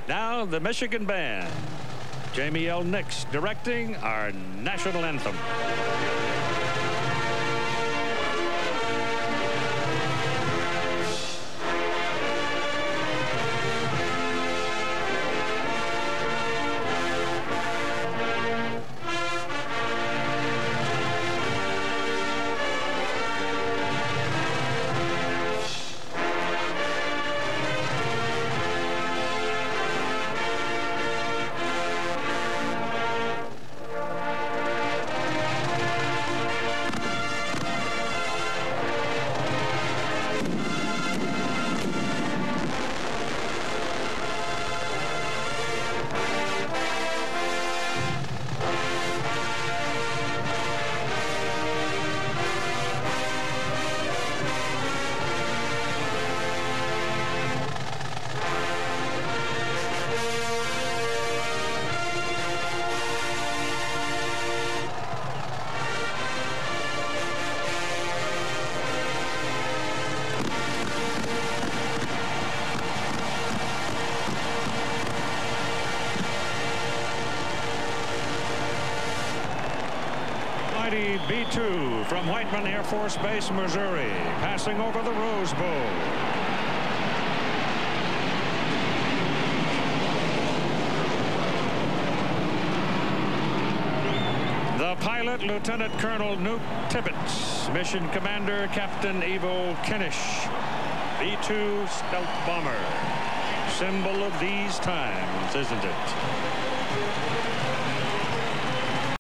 Now the Michigan Band. Jamie L. Nix directing our national anthem. B-2 from Whiteman Air Force Base, Missouri, passing over the Rose Bowl. The pilot, Lieutenant Colonel Newt Tibbetts. Mission Commander, Captain Evo Kenish. B-2 stealth bomber. Symbol of these times, isn't it?